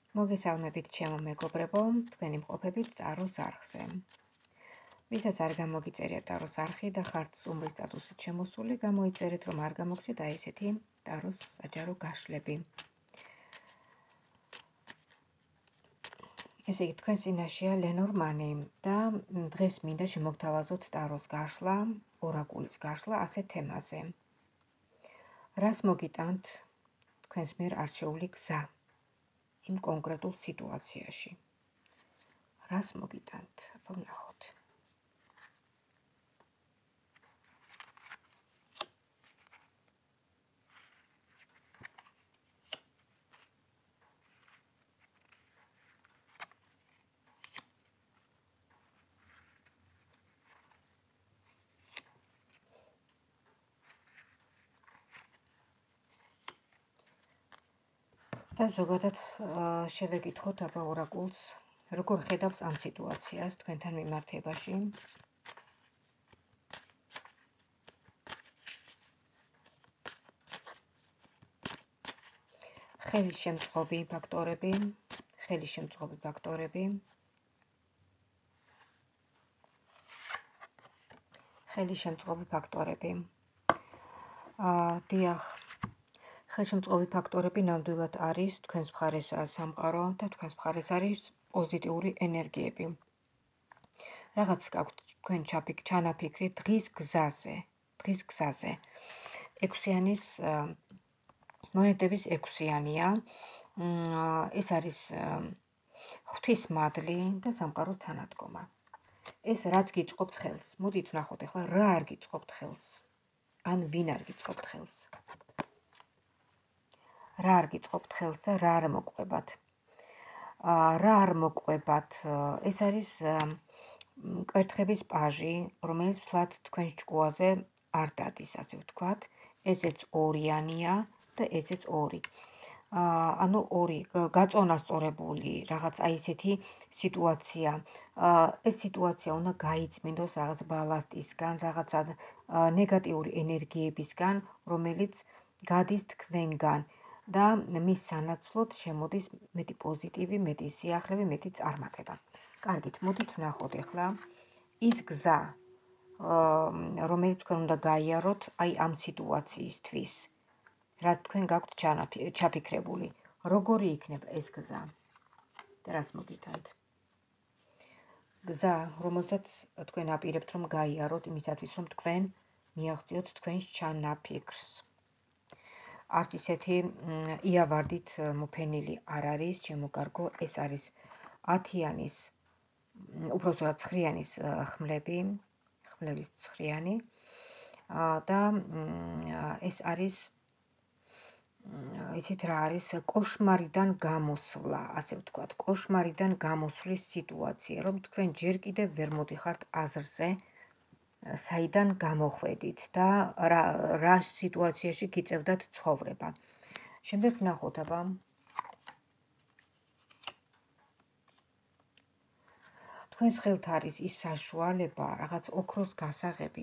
მოგესალმებით ჩემო მეგობრებო, თქვენი მყოფებით ტაროს არხზე. ვისაც არ გამოგიწერია ტაროს არხი და ხართ სტუმრის სტატუსით შემოსული, გამოიწერეთ, რომ არ გამოგჩეთ აი ესეთი ტაროს საჯარო გაშლები. ესე იგი, თქვენ წინაშეა ლენორმანი და დღეს მინდა შემოგთავაზოთ ტაროს გაშლა, ორაკულის გაშლა ასეთ თემაზე. რას მოგიტანთ თქვენს მიერ არჩეული გზა იმ კონკრეტულ სიტუაციაში? რას მოგიტანთ? აბა ვნახოთ. და ზოგადად შევეკითხოთ აბა ორაკულს, როგორ ხედავს ამ სიტუაციას თქვენთან მიმართებაში. ხელისშემწყობი ფაქტორები, დიახ, ხელშემწყობი ფაქტორები ნამდვილად არის თქვენს მხარესაა სამყარო და თქვენს მხარეს არის პოზიტიური ენერგიები. რაღაც გაქვთ თქვენ ჩანაფიქრი დღის გზაზე. ექვსიანის მონეტების ექვსიანია. ეს არის ღვთის მადლი და სამყაროს თანადგომა. ეს რაც გიწყობთ ხელს. მოდით ვნახოთ ახლა რა არ გიწყობთ ხელს. ან ვინ არ გიწყობთ ხელს. რა არ გიწყობთ ხელს და რა არ მოყვებათ. რა არ მოყვებათ, ეს არის კვერთხების პაჟი, რომელიც ფლად თქვენს ჭკუაზე არ დადის, ასე ვთქვათ. ესეც ორიანია და ესეც ორი. ანუ ორი გაწონასწორებული რაღაც აი ესეთი სიტუაცია. ეს სიტუაცია უნდა გაიწმინდოს რაღაც ბალასტისგან, რაღაცა ნეგატიური ენერგიებისგან, რომელიც გადის თქვენგან და მის სანაცვლოდ შემოდის მეტი პოზიტივი, მეტი სიახლოვე, მეტი წარმატება. კარგით, მოდით ვნახოთ ახლა ის გზა, რომელიც თქვენ უნდა გაიაროთ აი ამ სიტუაციისთვის. რაც თქვენ გაქვთ ჩაფიქრებული, როგორი იქნება ეს გზა და რას მოგიტანთ. გზა, რომელსაც თქვენ აპირებთ რომ გაიაროთ იმისათვის, რომ თქვენ მიაღწიოთ თქვენს ჩანაფიქრს. არც ისეთი იავარდით მოფენილი არ არის, ჩემო კარგო, ეს არის 10-იანის, უпростоრად 9-იანის ხმლების 9-იანი და ეს არის იცით რა არის კოშმარიდან გამოსვლა, ასე ვთქვათ, კოშმარიდან გამოსვლის სიტუაცია, რომ თქვენ ჯერ კიდევ ვერ მოდიხართ აზრზე, საიდან გამოხვედით და რა სიტუაციაში გიწევდათ ცხოვრება. შემდეგ ვნახოთ აბა. თქვენს ხელთ არის ის საშუალება, რაღაც ოქროს გასაღები,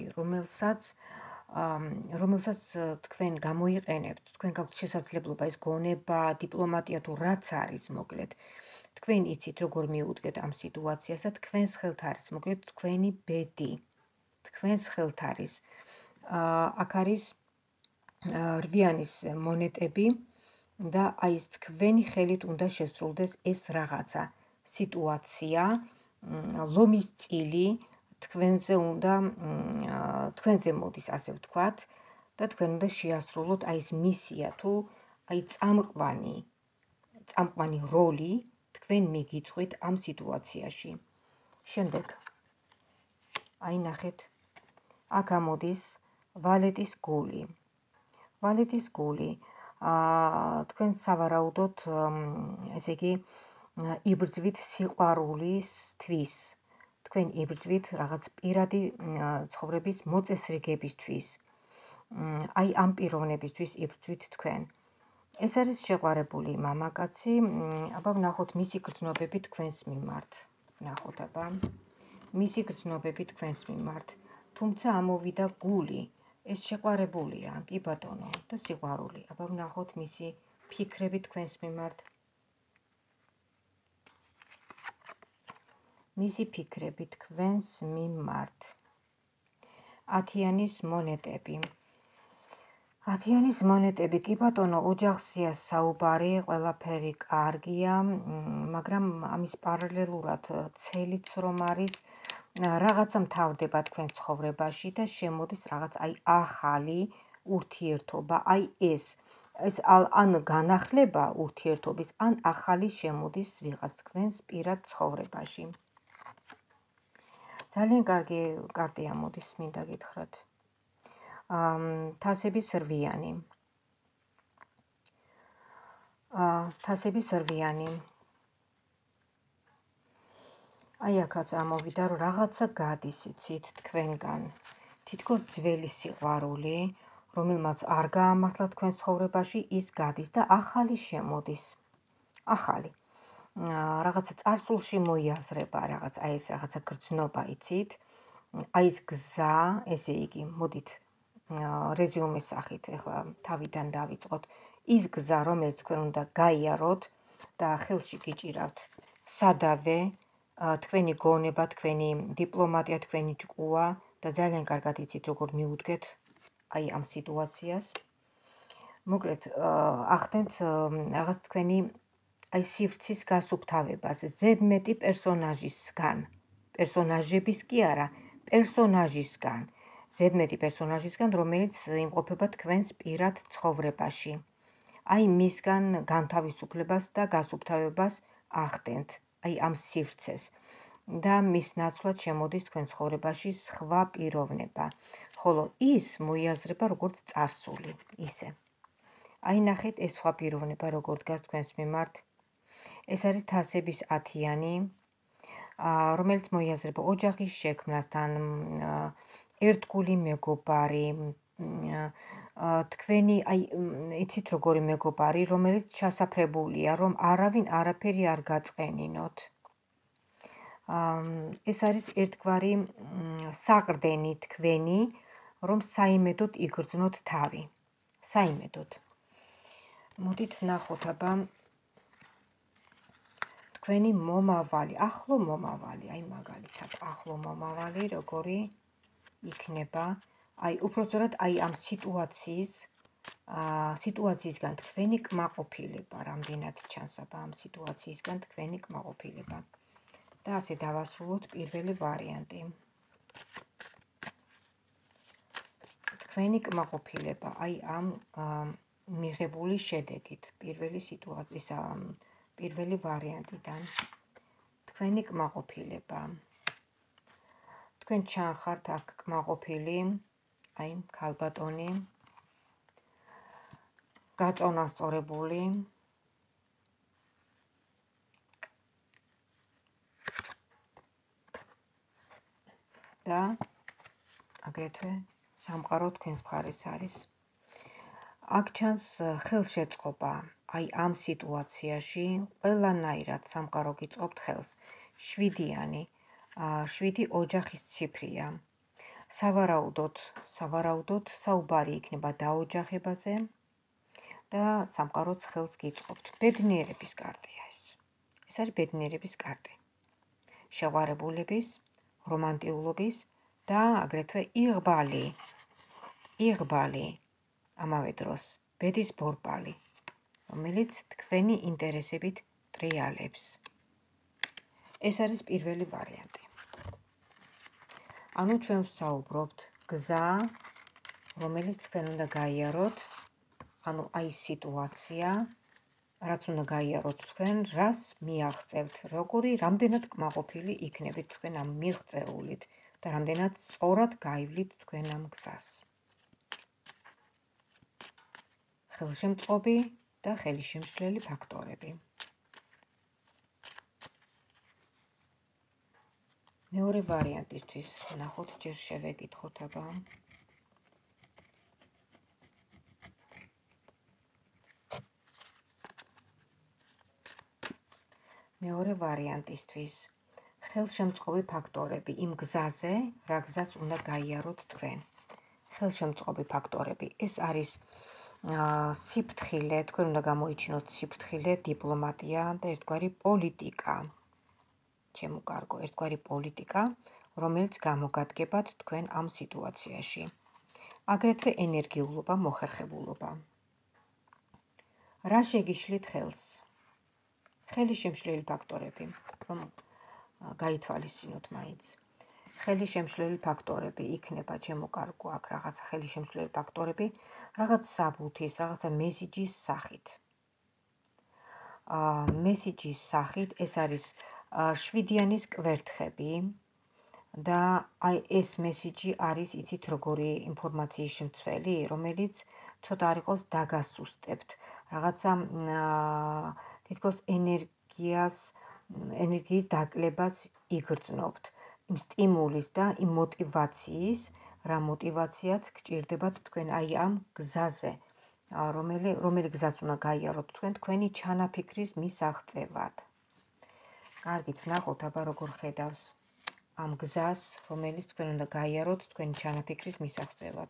რომელსაც თქვენ გამოიყენებთ, თქვენ გაქვთ შესაძლებლობა ის გონება, დიპლომატია თუ რაც არის, მოკლედ. თქვენ იცით როგორ მიუდგეთ ამ სიტუაციას და თქვენს ხელთ არის, მოკლედ თქვენი ბედი. თქვენს ხელთ არის. აქ არის 8-იანის მონეტები და აი ეს თქვენი ხელით უნდა შესრულდეს ეს რაღაცა სიტუაცია, ლომის წილი თქვენზე მოდის, ასე ვთქვათ, და თქვენ უნდა შეასრულოთ აი ეს მისია თუ აი წამყვანი როლი თქვენ მიგიწვით ამ სიტუაციაში. შემდეგ აი ნახეთ, აქ ამოდის ვალეტის გული. თქვენ სავარაუდოდ, ესე იგი, იბრძვით სიყვარულისთვის. თქვენ იბრძვით რაღაც პირადი ცხოვრების მოწესრიგებისთვის. აი ამ პიროვნებისთვის იბრძვით თქვენ. ეს არის შეყვარებული მამაკაცი, აბა ვნახოთ მისი გრძნობები თქვენს მიმართ. თუმცა ამოვიდა გული. ეს შეყვარებულია, კი ბატონო, და სიყვარული. აბა ვნახოთ მისი ფიქრები თქვენს მიმართ. მისი ფიქრები თქვენს მიმართ. 10-იანის მონეტები. 10-იანის მონეტები, კი ბატონო, ოჯახზეა საუბარი, ყველაფერი კარგია, მაგრამ ამის პარალელურად ცელიც რომ არის, რაღაცა მთავრდება თქვენ ცხოვრებაში და შემოდის რაღაც ახალი ურთიერთობა, ეს ან განახლება ურთიერთობის, ან ახალი შემოდის ვიღაც თქვენს პირად ცხოვრებაში. ძალიან კარგი კარტია მოდის, მინდა გითხრათ. თასების რვიანი. თასების რვიანი. აქაც ამოვიდა, რომ რაღაცა გადის, იცით, თქვენგან. თითქოს ძველი სიყვარული, რომელმაც არ გაამართლა თქვენ ცხოვრებაში, ის გადის და ახალი შემოდის. ახალი. რაღაცა წარსულში მოიაზრება, რაღაცა გრძნობა, იცით. ეს გზა, ესე იგი, მოდით რეზიუმის სახით, ეხლა თავიდან დავიწყოთ. ის გზა, რომელიც თქვენ უნდა გაიაროთ და ხელში გიჭირავთ სადავე, თქვენი გონება, თქვენი დიპლომატია, თქვენი ჭკუა და ძალიან კარგად იცით, როგორ მიუდგეთ ამ სიტუაციას. მოკლედ, ახდენთ რაღაც თქვენი სივრცის გასუფთავებას, ზედმეტი პერსონაჟისგან. პერსონაჟების კი არა, პერსონაჟისგან. ზედმეტი პერსონაჟისგან, რომელიც იმყოფება თქვენს პირად ცხოვრებაში. მისგან განთავისუფლებას და გასუფთავებას ახდენთ, ამ სივრცეს. და მის ნაცვლად შემოდის თქვენ ცხოვრებაში სხვა პიროვნება. ხოლო ის მოიაზრება როგორც წარსული, ისე. ნახეთ, ეს სხვა პიროვნება როგორ დგას თქვენს მიმართ. ეს არის თასების 10-იანი, რომელიც მოიაზრება ოჯახის შექმნასთან, ერთგული მეგობარი, თქვენი, იცით როგორი მეგობარი, რომელიც ჩასაფრებულია, რომ არავინ არაფერი არ გაწყენინოთ. ეს არის ერთგვარი საყრდენი თქვენი, რომ საიმედოდ იგრძნოთ თავი. საიმედოდ. მოდით ვნახოთ აბა თქვენი მომავალი, ახლო მომავალი, მაგალითად, ახლო მომავალი, როგორი იქნება, უпростоრად ამ სიტუაციისგან თქვენი კმაყოფილება, რამდენად ჩანს აბა ამ სიტუაციისგან თქვენი კმაყოფილება. და ასე დავასრულოთ პირველი ვარიანტი. თქვენი კმაყოფილება, ამ მიღებული შედეგით, პირველი ვარიანტიდან. თქვენი კმაყოფილება. თქვენ ჩანხართ აქ კმაყოფილი, ქალბატონი, გაწონასწორებული, და აგრეთვე სამყარო თქვენს მხარეს არის. აქ ჩანს ხელშეწყობა, ამ სიტუაციაში ყველანაირად სამყარო გიწყობთ ხელს. 7-იანი, 7 ოჯახის ციფრია. სავარაუდოდ საუბარი იქნება დაოჯახებაზე და სამყაროც ხელს გიწყობთ. ბედნიერების კარტია ეს. ეს არის ბედნიერების კარტი. შეყვარებულების, რომანტიულობის და აგრეთვე იღბალი, ამავე დროს ბედის ბორბალი, რომელიც თქვენი ინტერესებით ტრიალებს. ეს არის პირველი ვარიანტი. ჩვენ ვსაუბრობთ გზა, რომელიც თქვენ უნდა გაიაროთ, სიტუაცია, რაც უნდა გაიაროთ თქვენ, რას მიაღწევთ, რამდენად კმაყოფილი იქნებით თქვენ ამ მიღწეულით და რამდენად სწორად გაივლით თქვენ ამ გზას. ხელშემწყობი და ხელისშემშლელი ფაქტორები. მეორე ვარიანტისთვის ნახოთ, ჯერ შევეკითხოთ აბა. მეორე ვარიანტისთვის ხელშემწყობი ფაქტორები იმ გზაზე, რა გზას უნდა გაიაროთ თქვენ. ხელშემწყობი ფაქტორები, ეს არის სიფრთხილე, თქვენ უნდა გამოიჩინოთ სიფრთხილე, დიპლომატია და ერთგვარი პოლიტიკა. ჩემო კარგო, ერთგვარი პოლიტიკა, რომელიც გამოგადგებათ თქვენ ამ სიტუაციაში. აგრეთვე ენერგიულობა, მოხერხებულობა. რა შეგიშლით ხელს? ხელისშემშლელი ფაქტორები, რომ გაითვალისწინოთ მაინც. ხელისშემშლელი ფაქტორები იქნება ჩემო კარგო, აქ რაღაცა ხელისშემშლელი ფაქტორები, რაღაც საბუთის, რაღაცა მესიჯის სახით. მესიჯის სახით ეს არის 7-იანის კვერთხები და აი ეს მესიჯი არის, იცით როგორი ინფორმაციის შემცველი, რომელიც ცოტა არ იყოს დაგასუსტებთ, რაღაცა თითქოს ენერგიის დაკლებას იგრძნობთ, იმ სტიმულის და იმ მოტივაციის, რა მოტივაციაც გჭირდებათ თქვენ აი ამ გზაზე, რომელი გზაც უნდა გაიაროთ თქვენ თქვენი ჩანაფიქრის მისაღწევად. კარგით, ვნახოთ აბა როგორ ხედავს ამ გზას, რომელიც თქვენ უნდა გაიაროთ თქვენი ჩანაფიქრის მისაღწევად.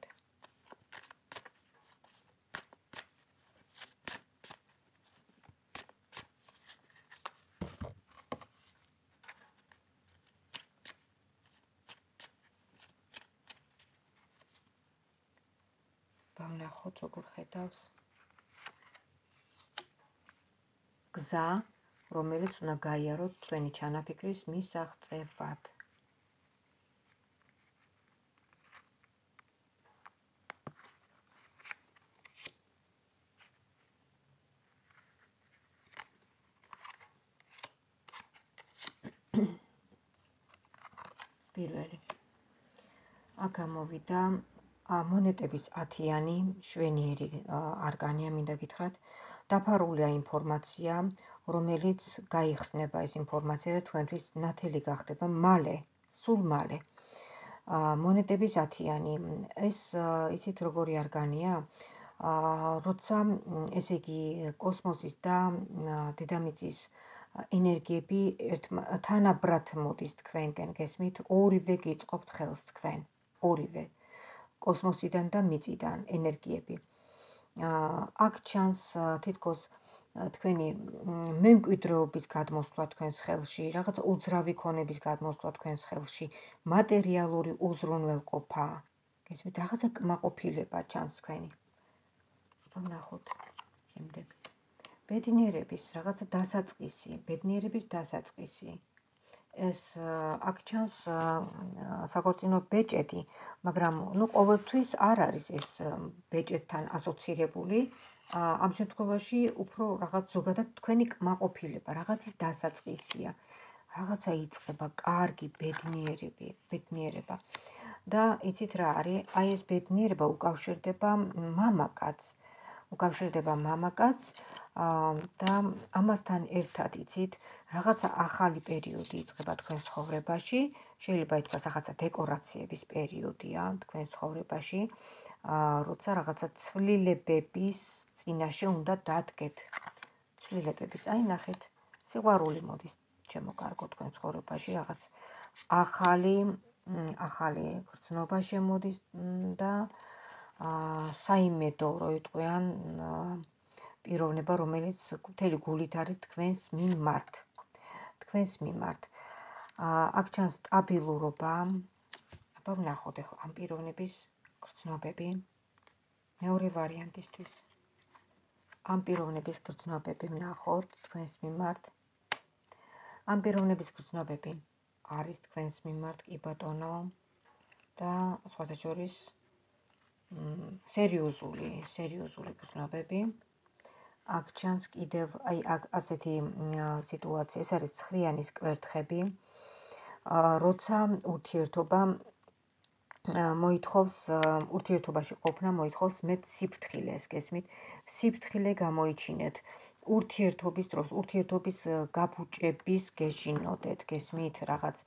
ვნახოთ როგორ ხედავს გზა, რომელიც უნდა გაიაროთ თქვენი ჩანაფიქრის მისაღწევად. პირველი. აქ გამოვიდა მონეტების 10-იანი შვენიერი არგანია, მინდა გითხრათ, დაფარულია ინფორმაცია, რომელიც გაიხსნება ეს ინფორმაცია და თქვენთვის ნათელი გახდება მალე, სულ მალე. მონეტების 10-იანი, ეს იცით როგორი არგანია? როცა ესე იგი კოსმოსის და დედამიწის ენერგიები თანაბრად მოდის თქვენკენ, გესმით? ორივე გიწყობთ ხელს თქვენ, ორივე. კოსმოსიდან და მიწიდან ენერგიები. აქ ჩანს თითქოს თქვენი მემკვიდრეობის გადმოსვლა თქვენს ხელში, რაღაცა უძრავი ქონების გადმოსვლა თქვენს ხელში, მატერიალური უზრუნველყოფა. გესმით, რაღაცა კმაყოფილება ჩანს თქვენი. ვნახოთ შემდეგ. ბედნიერების რაღაცა დასაწყისი, ბედნიერების დასაწყისი. ეს აქ ჩანს საქორწინო ბეჭედი, მაგრამ ყოველთვის არ არის ეს ბეჭედთან ასოცირებული. ამ შემთხვევაში უფრო რაღაც ზოგადად თქვენი კმაყოფილება, რაღაცის დასაწყისია. რაღაცა იწყება, კარგი ბედნიერება. და იცით რა არის? აი ეს ბედნიერება უკავშირდება მამაკაცს, და ამასთან ერთად იცით, რაღაცა ახალი პერიოდი იწყება თქვენ ცხოვრებაში, შეიძლება ითქვას რაღაცა დეკორაციების პერიოდია თქვენ ცხოვრებაში, როცა რაღაცა ცვლილებების წინაშე უნდა დადგეთ. ცვლილებების, აი ნახეთ, სიყვარული მოდის ჩემო კარგო თქვენ ცხოვრებაში, რაღაც ახალი გრძნობა შემოდის და საიმედო რო იტყვიან პიროვნება, რომელიც მთელი გულით არის თქვენს მიმართ. აქ ჩანს სტაბილურობა. აბა ვნახოთ ახლა ამ პიროვნების გრძნობები. მეორე ვარიანტისთვის. ამ პიროვნების გრძნობები ვნახოთ თქვენს მიმართ. ამ პიროვნების გრძნობები არის თქვენს მიმართ, კი ბატონო, და სხვათა შორის სერიოზული გრძნობები. აქ ჩანს კიდევ აი აქ ასეთი სიტუაცია, ეს არის 9-იანის კვერთხები, როცა ურთიერთობაში ყოფნა მოითხოვს მეტ სიფრთხილეს, გესმით? სიფრთხილე გამოიჩინეთ ურთიერთობის დროს, ურთიერთობის გაბუჭების გეშინოდეთ, გესმით? რაღაც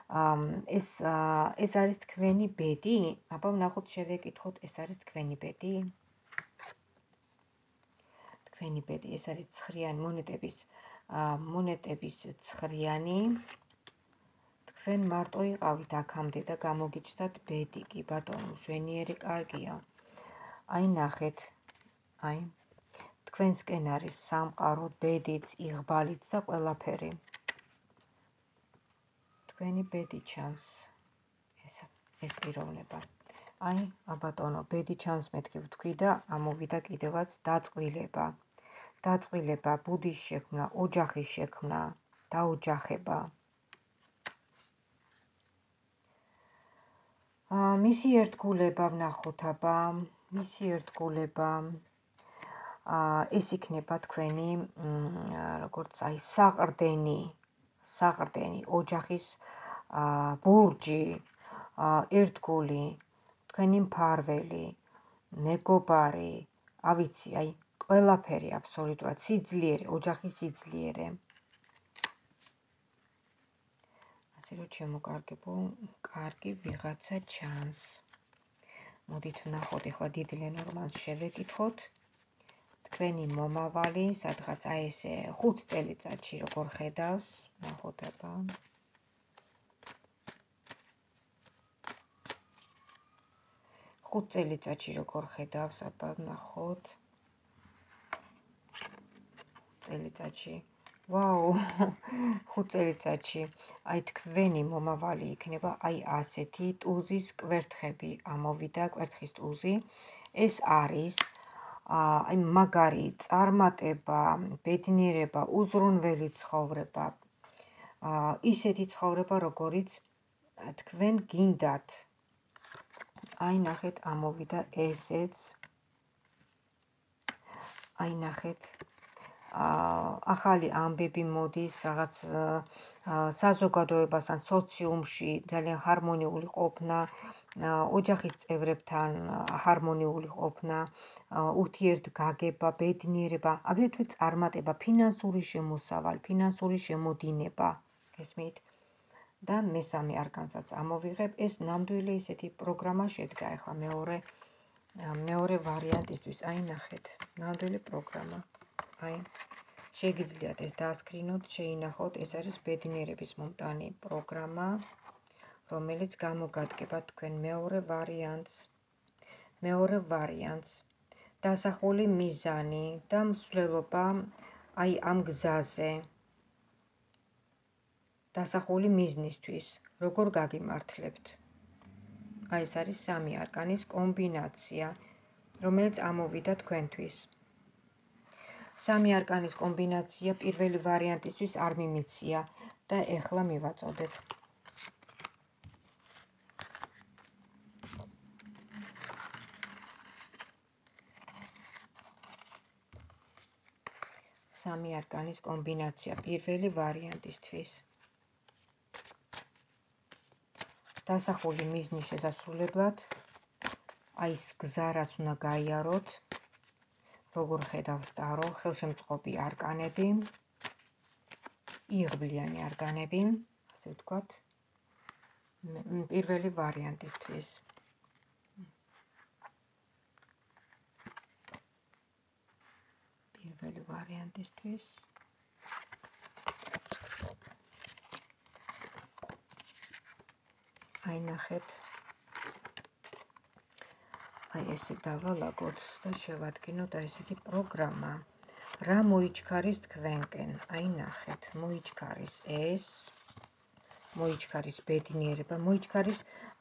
ეს არის თქვენი ბედი? აბა ვნახოთ, შევეკითხოთ, ეს არის თქვენი ბედი? თქვენი ბედი, ეს არის 9-იანი მონეტების 9-იანი. თქვენ მარტო იყავით აქამდე და გამოგიჩნდათ ბედი, კი ბატონო, შვენიერი, კარგია. აი ნახეთ, აი თქვენსკენ არის სამყარო, ბედიც, იღბალიც და ყველაფერი. თქვენი ბედი ჩანს. ეს პიროვნება. აი, აბატონო, ბედი ჩანს მეთქი ვთქვი და ამოვიდა კიდევაც დაწყვილება. დაწყვილება, ბუდის შექმნა, ოჯახის შექმნა, დაოჯახება. მისი ერთგულება ვნახოთ აბა, მისი ერთგულება. ეს იქნება თქვენი, როგორც აი საყრდენი, ოჯახის ბურჯი, ერთგული, თქვენი მფარველი, მეგობარი, ავიცი, აი, ყველაფერი აბსოლუტურად, სიძლიერე, ოჯახის სიძლიერე. ასე რომ შემოკარგებო, კარგი ვიღაცა ჩანს. მოდით ვნახოთ, ეხლა დიდ ლენორმანს შევეკითხოთ. თქვენი მომავალი, სადღაც აი ესე 5 წელიწადში როგორ ხედავს, ნახოთ აბა. 5 წელიწადში როგორ ხედავს, აბა ნახოთ. წელიწადში. ვაუ, 5 წელიწადში. აი თქვენი მომავალი იქნება აი ასეთი ტუზის კვერთხები ამოვიდა, კვერთხის ტუზი. ეს არის აი მაგარი წარმატება, ბედნიერება, უზრუნველი ცხოვრება. ისეთი ცხოვრება, როგორიც თქვენ გინდათ. აი ნახეთ, ამოვიდა ესეც. აი ნახეთ. ახალი ამბები მოდის რაღაც საზოგადოებასთან, სოციუმში ძალიან ჰარმონიული ყოფნა, ოჯახის წევრებთან ჰარმონიული ყოფნა, ურთიერთგაგება, ბედნიერება, აგრეთვე წარმატება, ფინანსური შემოსავალი, ფინანსური შემოდინება, გესმით? და მესამე არკანსაც ამოვიღებ, ეს ნამდვილი ისეთი პროგრამა შედგა, ახლა მეორე ვარიანტისთვის, აი ნახეთ, ნამდვილი პროგრამა. აი, შეგიძლიათ ეს დაასკრინოთ, შეინახოთ, ეს არის ბედნიერების მომტანი პროგრამა, რომელიც გამოგადგება თქვენ მეორე ვარიანტს, დასახული მიზანი და მსვლელობა აი ამ გზაზე, დასახული მიზნისთვის, როგორ გაგიმართლებთ. აი ეს არის 3 არკანის კომბინაცია, რომელიც ამოვიდა თქვენთვის. 3 არკანის კომბინაცია პირველი ვარიანტისთვის არ მიმიცია და ეხლა მივაწოდებ. სამი არკანის კომბინაცია პირველი ვარიანტისთვის. დასახული მიზნის შესასრულებლად, აი ეს გზა, რაც უნდა გაიაროთ, როგორ ხედავს ტარო, ხელშემწყობი არკანები, იღბლიანი არკანები, ასე ვთქვათ, პირველი ვარიანტისთვის. პირველი ვარიანტისთვის. აი ნახეთ. აი ესე დავალაგოთ და შევადგინოთ აი ესეთი პროგრამა. რა მოიჩქარის თქვენკენ? აი ნახეთ, მოიჩქარის ეს, მოიჩქარის ბედნიერება, მოიჩქარის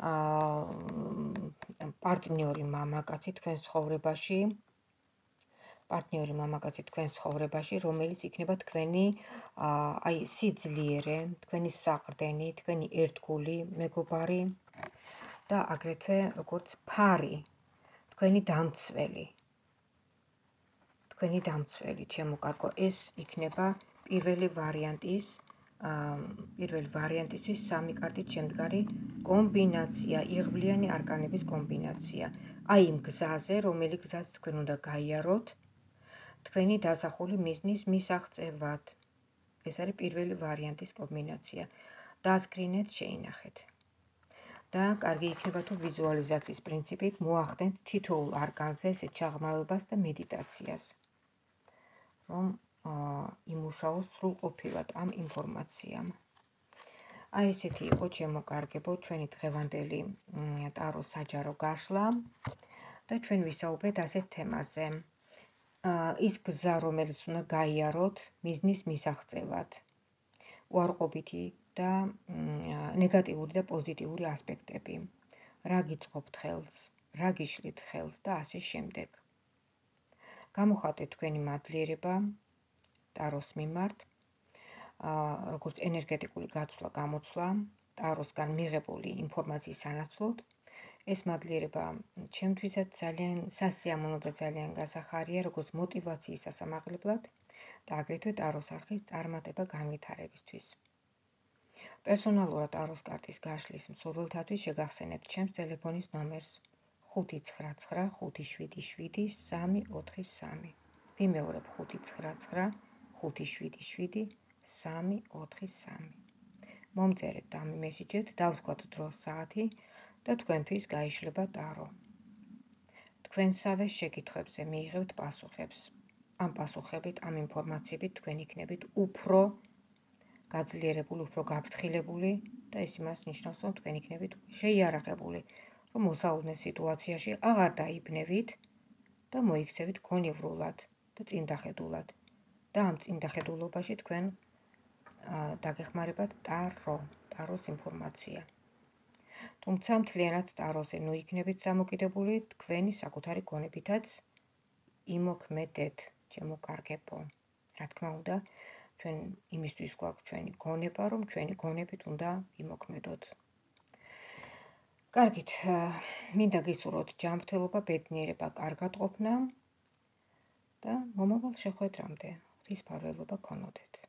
პარტნიორი მამაკაცი თქვენ ცხოვრებაში, რომელიც იქნება თქვენი აი სიძლიერე, თქვენი საყრდენი, თქვენი ერთგული მეგობარი და აგრეთვე როგორც ფარი, თქვენი დამცველი, ჩემო კარგო, ეს იქნება პირველი ვარიანტისთვის 3 კარტით შემდგარი კომბინაცია, იღბლიანი არკანების კომბინაცია. აი იმ გზაზე, რომელი გზაც თქვენ უნდა გაიაროთ, თქვენი დასახული მიზნის მისაღწევად. ეს არის პირველი ვარიანტის კომბინაცია. დაასკრინეთ, შეინახეთ. და კარგი იქნება თუ ვიზუალიზაციის პრინციპით მოახდენთ თითოეულ არკანზე ესეთ ჩაღრმავებას და მედიტაციას, რომ იმუშაოს სრულყოფილად ამ ინფორმაციამ. აი ესეთი იყო, ჩემო კარგებო, ჩვენი დღევანდელი ტარო საჯარო გაშლა და ჩვენ ვისაუბრეთ ასეთ თემაზე. ის გზა, რომელიც უნდა გაიაროთ მიზნის მისაღწევად. უარყოფითი და ნეგატიური და პოზიტიური ასპექტები. რა გიწყობთ ხელს, რა გიშლით ხელს და ასე შემდეგ. გამოხატეთ თქვენი მადლიერება ტაროს მიმართ, როგორც ენერგეტიკული გაცვლა, გამოცვლა, ტაროსგან მიღებული ინფორმაციის სანაცვლოდ. ეს მადლიერება ჩემთვისაც ძალიან სასიამოვნო და ძალიან გასახარია, როგორც მოტივაციის სასამაღლებლად და აგრეთვე ტაროს არხის წარმატება განვითარებისთვის. პერსონალურად ტაროს კარტის გაშლის მსურველთათვის შეგახსენებთ ჩემს ტელეფონის ნომერს 599577343. ვიმეორებ 599577343. მომწერეთ და მემესიჯეთ, დავსვათ დროს საათი და თქვენთვის გაიშლება ტარო. თქვენსავე შეკითხვებზე მიიღებთ პასუხებს. ამ პასუხებით, ამ ინფორმაციებით თქვენ იქნებით უფრო გაძლიერებული, უფრო გაფრთხილებული და ეს იმას ნიშნავს, რომ თქვენ იქნებით შეიარაღებული, რომ მოსაუზნე სიტუაციაში აღარ დაიბნევით და მოიქცევით გონივრულად და წინდახედულად. და ამ წინდახედულობაში თქვენ დაგეხმარებათ ტაროს ინფორმაცია. თუმცა მთლიანად ტაროზე ნუ იქნებით დამოკიდებული, თქვენი საკუთარი გონებითაც იმოქმედეთ, ჩემო კარგებო. რა თქმა უნდა, ჩვენ იმისთვის გვაქვს ჩვენი გონება, რომ ჩვენი გონებით უნდა იმოქმედოთ. კარგით, მინდა გისურვოთ ჯანმრთელობა, ბედნიერება, კარგად ყოფნა და მომავალ შეხვედრამდე ღვთის ფარველობა გქონოდეთ.